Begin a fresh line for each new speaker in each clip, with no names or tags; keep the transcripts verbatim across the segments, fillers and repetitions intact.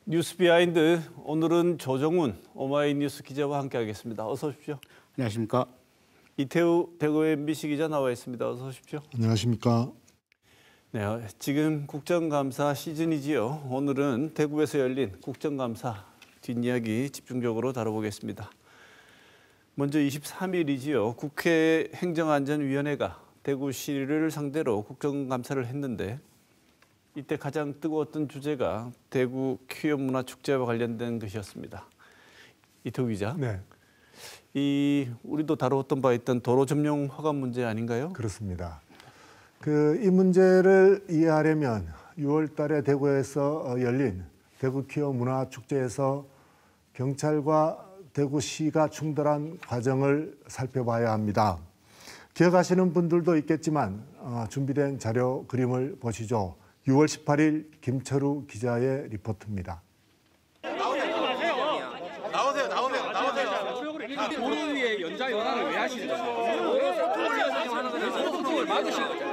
뉴스 비하인드, 오늘은 조정훈 오마이뉴스 기자와 함께하겠습니다. 어서 오십시오.
안녕하십니까.
이태우 대구 엠비씨 기자 나와 있습니다. 어서 오십시오.
안녕하십니까.
네, 지금 국정감사 시즌이지요. 오늘은 대구에서 열린 국정감사 뒷이야기 집중적으로 다뤄보겠습니다. 먼저 이십삼 일이지요. 국회 행정안전위원회가 대구시를 상대로 국정감사를 했는데 이때 가장 뜨거웠던 주제가 대구 퀴어 문화축제와 관련된 것이었습니다. 이태우 기자.
네.
이 우리도 다루었던 바 있던 도로 점용 허가 문제 아닌가요?
그렇습니다. 그 이 문제를 이해하려면 유월 달에 대구에서 열린 대구 퀴어 문화축제에서 경찰과 대구시가 충돌한 과정을 살펴봐야 합니다. 기억하시는 분들도 있겠지만 어, 준비된 자료 그림을 보시죠. 유월 십팔일 김철우 기자의 리포트입니다.
나오세요, 나오세요, 나오세요, 나오세요.
도로 위에 연자 연화를 왜 하시는 거예요? 소통을 막으신 거죠.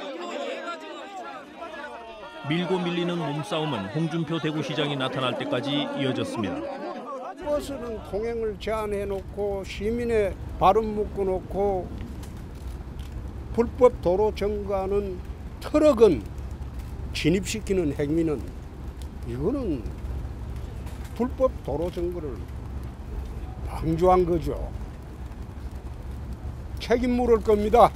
밀고 밀리는 몸싸움은 홍준표 대구시장이 나타날 때까지 이어졌습니다.
버스는 통행을 제한해놓고 시민의 발음 묶어놓고 불법 도로 점거하는 트럭은 진입시키는 행위는 이거는 불법 도로 점거를 방조한 거죠. 책임 물을 겁니다.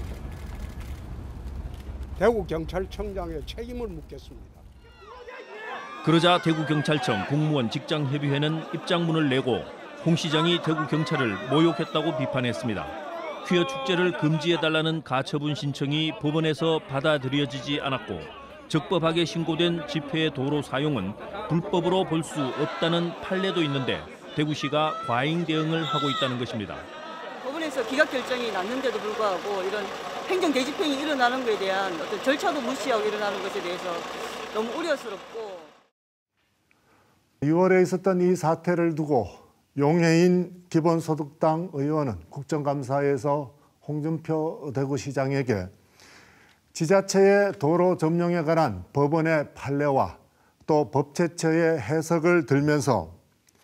대구경찰청장에 책임을 묻겠습니다.
그러자 대구경찰청 공무원 직장협의회는 입장문을 내고 홍 시장이 대구경찰을 모욕했다고 비판했습니다. 퀴어 축제를 금지해달라는 가처분 신청이 법원에서 받아들여지지 않았고 적법하게 신고된 집회의 도로 사용은 불법으로 볼 수 없다는 판례도 있는데 대구시가 과잉 대응을 하고 있다는 것입니다.
법원에서 기각 결정이 났는데도 불구하고 이런 행정 대집행이 일어나는 것에 대한 어떤 절차도 무시하고 일어나는 것에 대해서 너무 우려스럽고.
유월에 있었던 이 사태를 두고 용해인 기본소득당 의원은 국정감사에서 홍준표 대구시장에게 지자체의 도로 점용에 관한 법원의 판례와 또 법제처의 해석을 들면서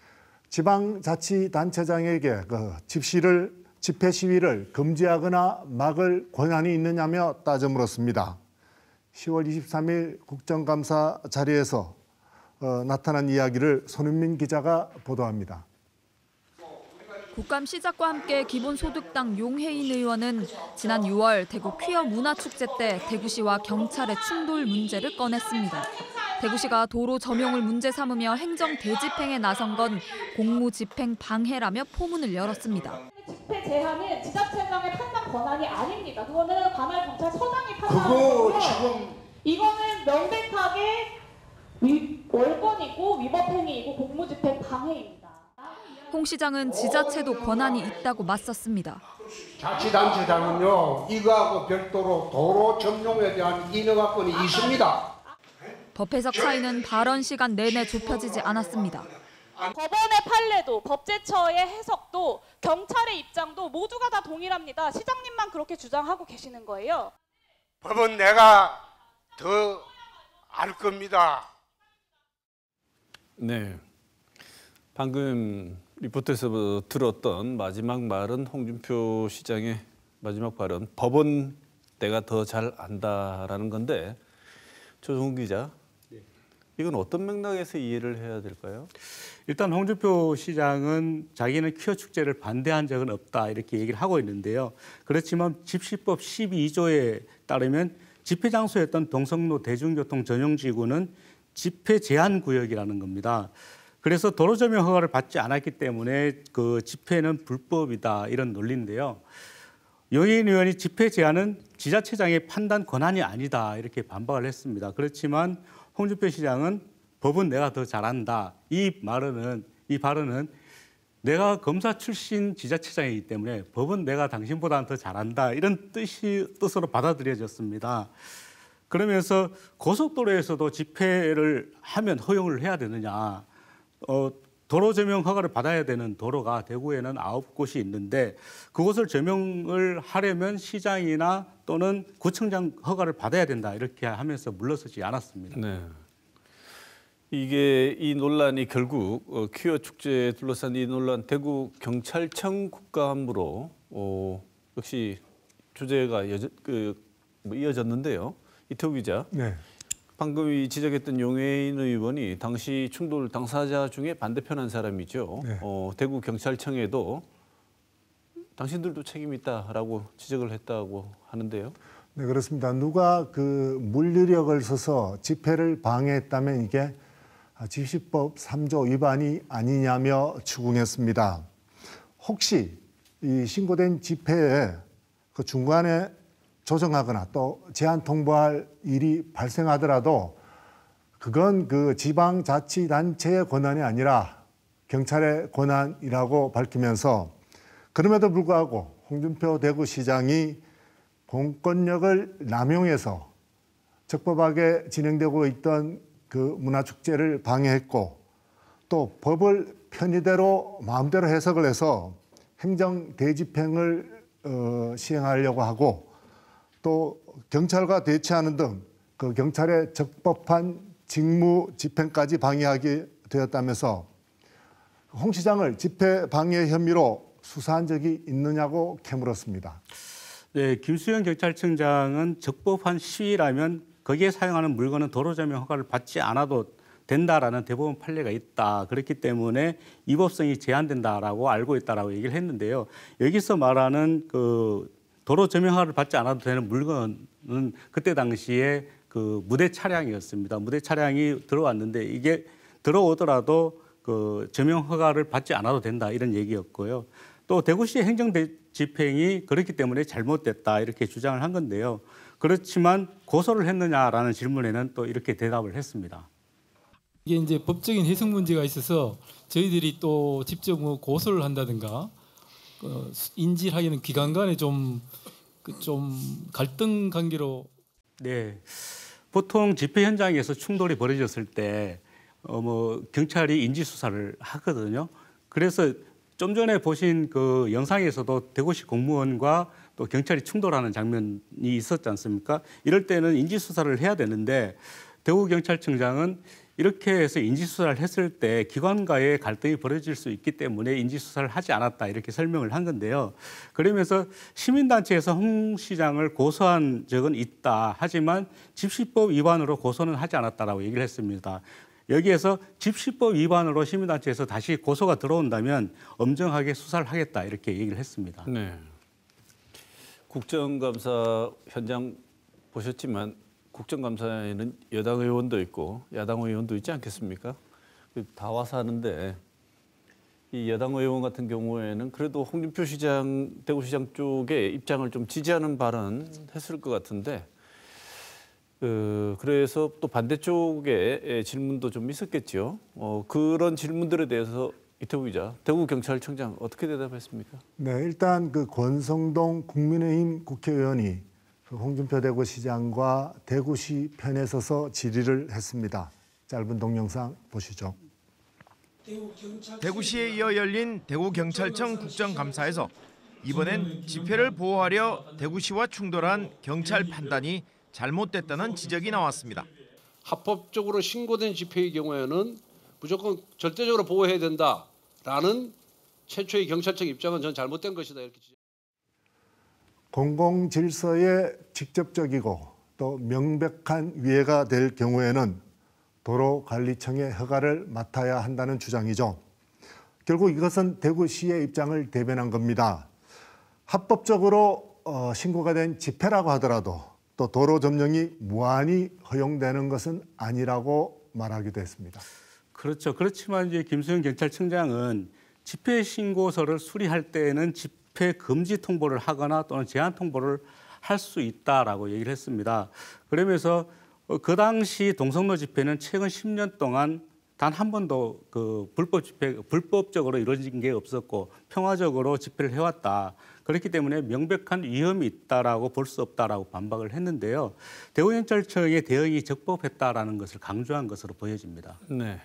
지방자치단체장에게 그 집시를 집회 시위를 금지하거나 막을 권한이 있느냐며 따져 물었습니다. 시월 이십삼일 국정감사 자리에서 어, 나타난 이야기를 손은민 기자가 보도합니다.
국감 시작과 함께 기본소득당 용해인 의원은 지난 유월 대구 퀴어 문화축제 때 대구시와 경찰의 충돌 문제를 꺼냈습니다. 대구시가 도로 점용을 문제 삼으며 행정 대집행에 나선 건 공무집행 방해라며 포문을 열었습니다.
집회 제한은 지자체장의 판단 권한이 아닙니다. 그거는 관할 경찰 서장이 판단하고요. 지금... 이거는 명백하게 위, 월권이고 위법행위이고 공무집행 방해입니다.
홍 시장은 지자체도 권한이 있다고 맞섰습니다.
자치단체장은요, 이거하고 별도로 도로 점용에 대한 인허가권이 있습니다.
법 해석 차이는 발언 시간 내내 좁혀지지 않았습니다.
법원의 판례도 법제처의 해석도 경찰의 입장도 모두가 다 동일합니다. 시장님만 그렇게 주장하고 계시는 거예요.
법은 내가 더 알 겁니다.
네, 방금 리포트에서 들었던 마지막 말은 홍준표 시장의 마지막 발언, 법은 내가 더 잘 안다라는 건데 조정훈 기자, 이건 어떤 맥락에서 이해를 해야 될까요?
일단 홍준표 시장은 자기는 퀴어 축제를 반대한 적은 없다 이렇게 얘기를 하고 있는데요. 그렇지만 집시법 십이조에 따르면 집회 장소였던 동성로 대중교통 전용지구는 집회 제한 구역이라는 겁니다. 그래서 도로 점용 허가를 받지 않았기 때문에 그 집회는 불법이다 이런 논리인데요. 용해인 의원이 집회 제한은 지자체장의 판단 권한이 아니다 이렇게 반박을 했습니다. 그렇지만 홍준표 시장은 법은 내가 더 잘한다. 이 말은 이 발언은 내가 검사 출신 지자체장이기 때문에 법은 내가 당신보다는 더 잘한다 이런 뜻이 뜻으로 받아들여졌습니다. 그러면서 고속도로에서도 집회를 하면 허용을 해야 되느냐? 어, 도로 점용 허가를 받아야 되는 도로가 대구에는 아홉 곳이 있는데 그곳을 점용을 하려면 시장이나 또는 구청장 허가를 받아야 된다 이렇게 하면서 물러서지 않았습니다.
네. 이게 이 논란이 결국 어, 퀴어 축제에 둘러싼 이 논란 대구 경찰청 국감으로 어, 역시 주제가 여저, 그, 뭐 이어졌는데요. 이태우 기자.
네.
방금 이 지적했던 용해인 의원이 당시 충돌 당사자 중에 반대편 한 사람이죠.
네.
어, 대구 경찰청에도 당신들도 책임이 있다라고 지적을 했다고 하는데요.
네, 그렇습니다. 누가 그 물리력을 써서 집회를 방해했다면 이게 집시법 삼 조 위반이 아니냐며 추궁했습니다. 혹시 이 신고된 집회에 그 중간에 조정하거나 또 제한 통보할 일이 발생하더라도 그건 그 지방자치단체의 권한이 아니라 경찰의 권한이라고 밝히면서 그럼에도 불구하고 홍준표 대구시장이 공권력을 남용해서 적법하게 진행되고 있던 그 문화축제를 방해했고 또 법을 편의대로 마음대로 해석을 해서 행정 대집행을 어, 시행하려고 하고 또 경찰과 대치하는 등 그 경찰의 적법한 직무 집행까지 방해하게 되었다면서 홍 시장을 집회 방해 혐의로 수사한 적이 있느냐고 캐물었습니다.
네, 김수현 경찰청장은 적법한 시위라면 거기에 사용하는 물건은 도로조명 허가를 받지 않아도 된다라는 대법원 판례가 있다. 그렇기 때문에 위법성이 제한된다라고 알고 있다라고 얘기를 했는데요. 여기서 말하는 그 도로 조명 허가를 받지 않아도 되는 물건은 그때 당시에 그 무대 차량이었습니다. 무대 차량이 들어왔는데 이게 들어오더라도 그 조명 허가를 받지 않아도 된다 이런 얘기였고요. 또 대구시 행정 집행이 그렇기 때문에 잘못됐다 이렇게 주장을 한 건데요. 그렇지만 고소를 했느냐라는 질문에는 또 이렇게 대답을 했습니다.
이게 이제 법적인 해석 문제가 있어서 저희들이 또 직접 뭐 고소를 한다든가 어, 인지하기는 기관 간에 좀, 그 좀 갈등 관계로.
네, 보통 집회 현장에서 충돌이 벌어졌을 때 어, 뭐 경찰이 인지 수사를 하거든요. 그래서 좀 전에 보신 그 영상에서도 대구시 공무원과 또 경찰이 충돌하는 장면이 있었지 않습니까? 이럴 때는 인지 수사를 해야 되는데 대구 경찰청장은 이렇게 해서 인지 수사를 했을 때 기관과의 갈등이 벌어질 수 있기 때문에 인지 수사를 하지 않았다 이렇게 설명을 한 건데요. 그러면서 시민단체에서 홍 시장을 고소한 적은 있다. 하지만 집시법 위반으로 고소는 하지 않았다라고 얘기를 했습니다. 여기에서 집시법 위반으로 시민단체에서 다시 고소가 들어온다면 엄정하게 수사를 하겠다 이렇게 얘기를 했습니다.
네. 국정감사 현장 보셨지만 국정감사에는 여당 의원도 있고 야당 의원도 있지 않겠습니까? 다 와서 하는데 이 여당 의원 같은 경우에는 그래도 홍준표 시장, 대구시장 쪽의 입장을 좀 지지하는 발언 했을 것 같은데 그 그래서 또 반대쪽의 질문도 좀 있었겠죠. 어, 그런 질문들에 대해서 이태우 기자, 대구 경찰청장 어떻게 대답했습니까?
네, 일단 그 권성동 국민의힘 국회의원이 그 홍준표 대구시장과 대구시 편에 서서 질의를 했습니다. 짧은 동영상 보시죠.
대구시에 이어 열린 대구경찰청 국정감사에서 이번엔 집회를 보호하려 대구시와 충돌한 경찰 판단이 잘못됐다는 지적이 나왔습니다.
합법적으로 신고된 집회의 경우에는 무조건 절대적으로 보호해야 된다라는 최초의 경찰청 입장은 전 잘못된 것이다 이렇게.
공공질서에 직접적이고 또 명백한 위해가 될 경우에는 도로관리청의 허가를 맡아야 한다는 주장이죠. 결국 이것은 대구시의 입장을 대변한 겁니다. 합법적으로 어, 신고가 된 집회라고 하더라도 또 도로 점령이 무한히 허용되는 것은 아니라고 말하기도 했습니다.
그렇죠. 그렇지만 이제 김수현 경찰청장은 집회 신고서를 수리할 때에는 집회 금지 통보를 하거나 또는 제한 통보를 할 수 있다라고 얘기를 했습니다. 그러면서 그 당시 동성로 집회는 최근 십 년 동안 단 한 번도 그 불법 집회, 불법적으로 이루어진 게 없었고 평화적으로 집회를 해왔다. 그렇기 때문에 명백한 위험이 있다라고 볼 수 없다라고 반박을 했는데요. 대구경찰청의 대응이 적법했다라는 것을 강조한 것으로 보여집니다.
네.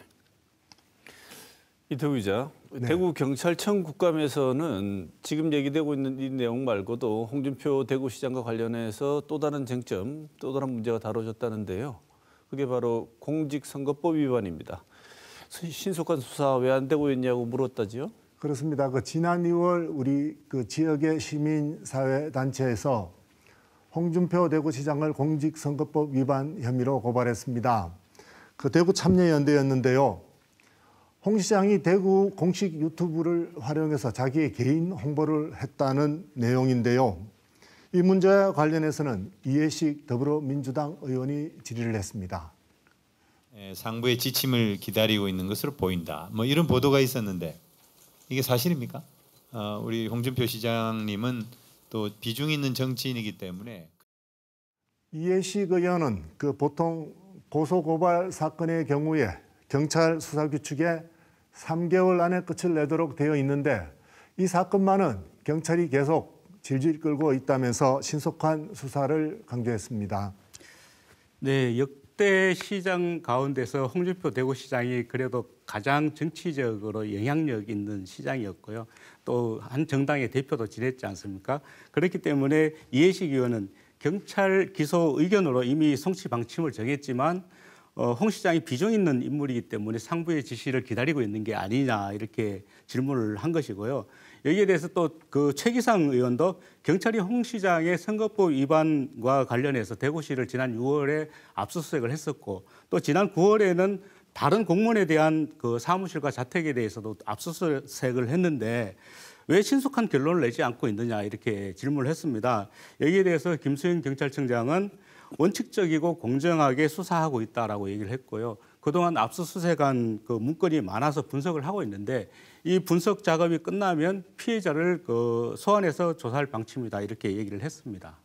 이태우 기자,
네.
대구경찰청 국감에서는 지금 얘기되고 있는 이 내용 말고도 홍준표 대구시장과 관련해서 또 다른 쟁점, 또 다른 문제가 다뤄졌다는데요. 그게 바로 공직선거법 위반입니다. 신속한 수사 왜 안 되고 있냐고 물었다지요?
그렇습니다. 그 지난 이월 우리 그 지역의 시민사회 단체에서 홍준표 대구시장을 공직선거법 위반 혐의로 고발했습니다. 그 대구 참여연대였는데요. 홍 시장이 대구 공식 유튜브를 활용해서 자기의 개인 홍보를 했다는 내용인데요. 이 문제와 관련해서는 이해식 더불어민주당 의원이 질의를 했습니다.
상부의 지침을 기다리고 있는 것으로 보인다. 뭐 이런 보도가 있었는데 이게 사실입니까? 어, 우리 홍준표 시장님은 또 비중 있는 정치인이기 때문에
이해식 의원은 그 보통 고소고발 사건의 경우에 경찰 수사 규칙에 삼 개월 안에 끝을 내도록 되어 있는데 이 사건만은 경찰이 계속 질질 끌고 있다면서 신속한 수사를 강조했습니다.
네, 역대 시장 가운데서 홍준표 대구시장이 그래도 가장 정치적으로 영향력 있는 시장이었고요. 또 한 정당의 대표도 지냈지 않습니까? 그렇기 때문에 이해식 의원은 경찰 기소 의견으로 이미 송치 방침을 정했지만 어, 홍 시장이 비중 있는 인물이기 때문에 상부의 지시를 기다리고 있는 게 아니냐 이렇게 질문을 한 것이고요. 여기에 대해서 또 그 최기상 의원도 경찰이 홍 시장의 선거법 위반과 관련해서 대구시를 지난 유월에 압수수색을 했었고 또 지난 구월에는 다른 공무원에 대한 그 사무실과 자택에 대해서도 압수수색을 했는데 왜 신속한 결론을 내지 않고 있느냐 이렇게 질문을 했습니다. 여기에 대해서 김수현 경찰청장은 원칙적이고 공정하게 수사하고 있다라고 얘기를 했고요. 그동안 압수수색한 그 문건이 많아서 분석을 하고 있는데 이 분석 작업이 끝나면 피해자를 그 소환해서 조사할 방침이다 이렇게 얘기를 했습니다.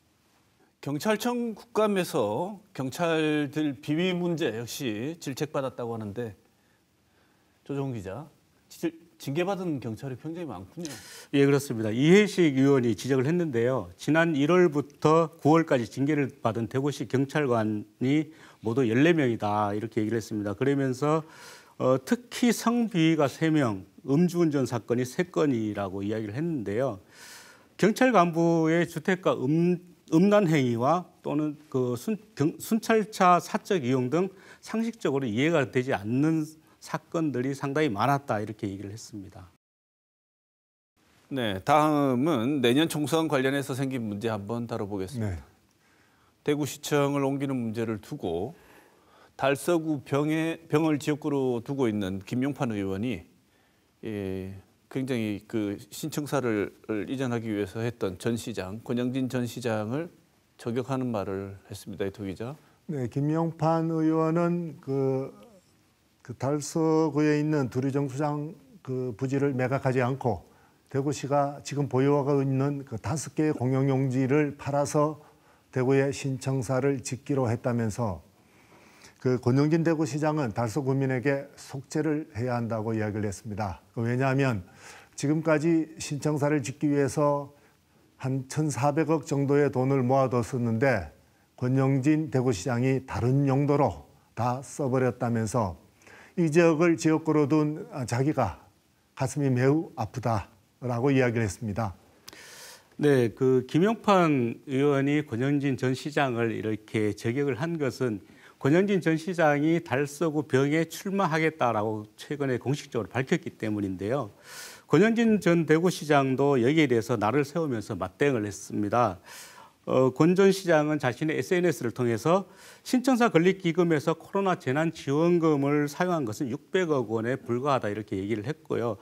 경찰청 국감에서 경찰들 비위 문제 역시 질책받았다고 하는데 조정훈 기자, 징계받은 경찰이 굉장히 많군요.
예, 그렇습니다. 이해식 의원이 지적을 했는데요. 지난 일월부터 구월까지 징계를 받은 대구시 경찰관이 모두 열네 명이다 이렇게 얘기를 했습니다. 그러면서 어, 특히 성비위가 세 명, 음주운전 사건이 세 건이라고 이야기를 했는데요. 경찰 간부의 주택가 음, 음란 행위와 또는 그 순, 경, 순찰차 사적 이용 등 상식적으로 이해가 되지 않는 사건들이 상당히 많았다 이렇게 얘기를 했습니다.
네, 다음은 내년 총선 관련해서 생긴 문제 한번 다뤄보겠습니다. 네. 대구시청을 옮기는 문제를 두고 달서구 병에, 병을 지역구로 두고 있는 김용판 의원이 예, 굉장히 그 신청사를 이전하기 위해서 했던 전 시장, 권영진 전 시장을 저격하는 말을 했습니다. 이토 기자.
네, 김용판 의원은 그, 그 달서구에 있는 두리정수장 그 부지를 매각하지 않고 대구시가 지금 보유하고 있는 그 다섯 개의 공용용지를 팔아서 대구의 신청사를 짓기로 했다면서 그 권영진 대구시장은 달서구민에게 속죄를 해야 한다고 이야기를 했습니다. 왜냐하면 지금까지 신청사를 짓기 위해서 한 천사백억 정도의 돈을 모아뒀었는데 권영진 대구시장이 다른 용도로 다 써버렸다면서 이 지역을 지역구로 둔 자기가 가슴이 매우 아프다라고 이야기를 했습니다.
네, 그 김용판 의원이 권영진 전 시장을 이렇게 저격을 한 것은 권영진 전 시장이 달서구 병에 출마하겠다라고 최근에 공식적으로 밝혔기 때문인데요. 권영진 전 대구시장도 여기에 대해서 날을 세우면서 맞대응을 했습니다. 어, 권 전 시장은 자신의 에스엔에스를 통해서 신청사 건립기금에서 코로나 재난지원금을 사용한 것은 육백억 원에 불과하다 이렇게 얘기를 했고요.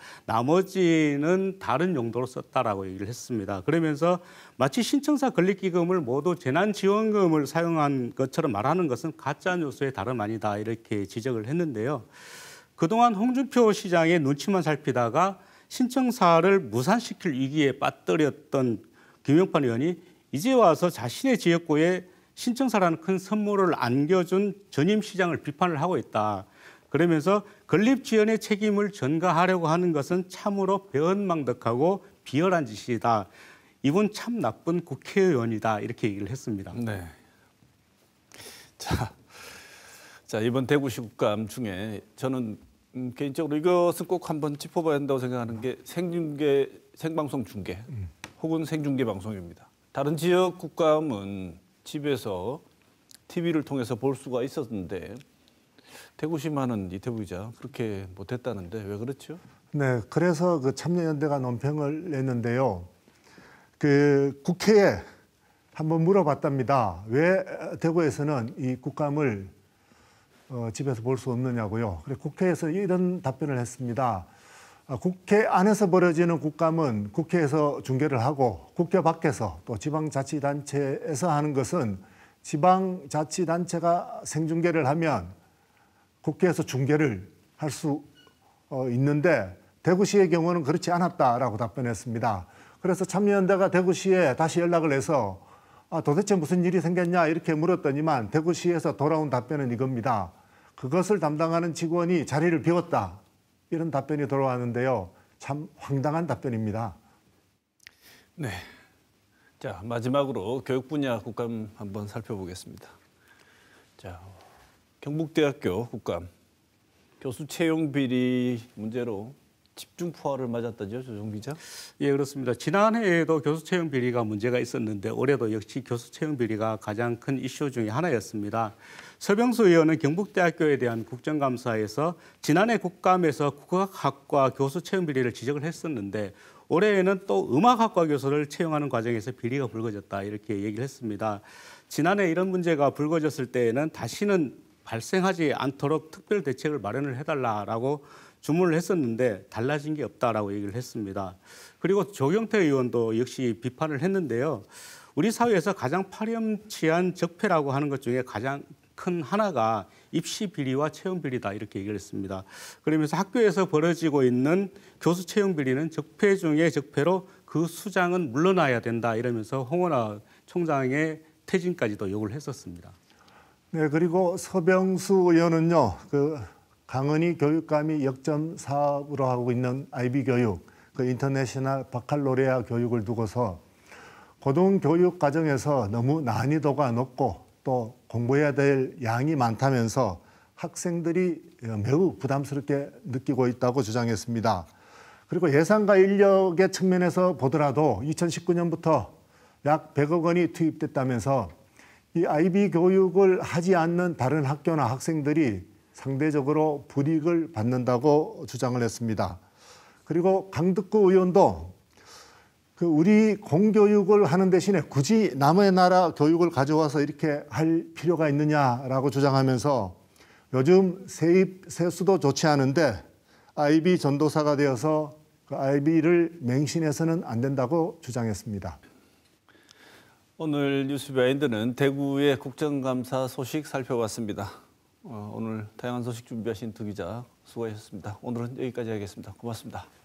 나머지는 다른 용도로 썼다라고 얘기를 했습니다. 그러면서 마치 신청사 건립기금을 모두 재난지원금을 사용한 것처럼 말하는 것은 가짜뉴스의 다름 아니다 이렇게 지적을 했는데요. 그동안 홍준표 시장의 눈치만 살피다가 신청사를 무산시킬 위기에 빠뜨렸던 김용판 의원이 이제 와서 자신의 지역구에 신청사라는 큰 선물을 안겨준 전임 시장을 비판을 하고 있다. 그러면서 건립 지연의 책임을 전가하려고 하는 것은 참으로 배은망덕하고 비열한 짓이다. 이분 참 나쁜 국회의원이다. 이렇게 얘기를 했습니다.
네. 자, 자 이번 대구시 국감 중에 저는 음, 개인적으로 이것은 꼭 한번 짚어봐야 한다고 생각하는 게 생중계, 생방송 중계 혹은 생중계 방송입니다. 다른 지역 국감은 집에서 티비를 통해서 볼 수가 있었는데 대구시만은 이태부 기자 그렇게 못했다는데 왜 그렇죠?
네, 그래서 그 참여연대가 논평을 냈는데요. 그 국회에 한번 물어봤답니다. 왜 대구에서는 이 국감을 어, 집에서 볼 수 없느냐고요. 그래 국회에서 이런 답변을 했습니다. 아, 국회 안에서 벌어지는 국감은 국회에서 중계를 하고 국회 밖에서 또 지방자치단체에서 하는 것은 지방자치단체가 생중계를 하면 국회에서 중계를 할 수 어, 있는데 대구시의 경우는 그렇지 않았다라고 답변했습니다. 그래서 참여연대가 대구시에 다시 연락을 해서 아, 도대체 무슨 일이 생겼냐 이렇게 물었더니만 대구시에서 돌아온 답변은 이겁니다. 그것을 담당하는 직원이 자리를 비웠다. 이런 답변이 돌아왔는데요. 참 황당한 답변입니다.
네. 자, 마지막으로 교육 분야 국감 한번 살펴보겠습니다. 자, 경북대학교 국감 교수 채용 비리 문제로 집중 포화를 맞았다죠, 조정 기자?
예, 그렇습니다. 지난해에도 교수 채용 비리가 문제가 있었는데 올해도 역시 교수 채용 비리가 가장 큰 이슈 중에 하나였습니다. 서병수 의원은 경북대학교에 대한 국정감사에서 지난해 국감에서 국악학과 교수 채용 비리를 지적을 했었는데 올해에는 또 음악학과 교수를 채용하는 과정에서 비리가 불거졌다 이렇게 얘기를 했습니다. 지난해 이런 문제가 불거졌을 때에는 다시는 발생하지 않도록 특별 대책을 마련을 해달라라고 주문을 했었는데 달라진 게 없다라고 얘기를 했습니다. 그리고 조경태 의원도 역시 비판을 했는데요. 우리 사회에서 가장 파렴치한 적폐라고 하는 것 중에 가장 큰 하나가 입시 비리와 채용 비리다 이렇게 얘기를 했습니다. 그러면서 학교에서 벌어지고 있는 교수 채용 비리는 적폐 중에 적폐로 그 수장은 물러나야 된다 이러면서 홍원하 총장의 퇴진까지도 요구를 했었습니다.
네, 그리고 서병수 의원은요, 그 강은희 교육감이 역점 사업으로 하고 있는 아이비 교육, 그 인터내셔널 바칼로레아 교육을 두고서 고등교육 과정에서 너무 난이도가 높고 또 공부해야 될 양이 많다면서 학생들이 매우 부담스럽게 느끼고 있다고 주장했습니다. 그리고 예산과 인력의 측면에서 보더라도 이천십구 년부터 약 백억 원이 투입됐다면서 이 아이비 교육을 하지 않는 다른 학교나 학생들이 상대적으로 불이익을 받는다고 주장을 했습니다. 그리고 강덕구 의원도 그 우리 공교육을 하는 대신에 굳이 남의 나라 교육을 가져와서 이렇게 할 필요가 있느냐라고 주장하면서 요즘 세입 세수도 좋지 않은데 아이비 전도사가 되어서 그 아이비를 맹신해서는 안 된다고 주장했습니다.
오늘 뉴스 비하인드는 대구의 국정감사 소식 살펴봤습니다. 어, 오늘 다양한 소식 준비하신 두 기자 수고하셨습니다. 오늘은 여기까지 하겠습니다. 고맙습니다.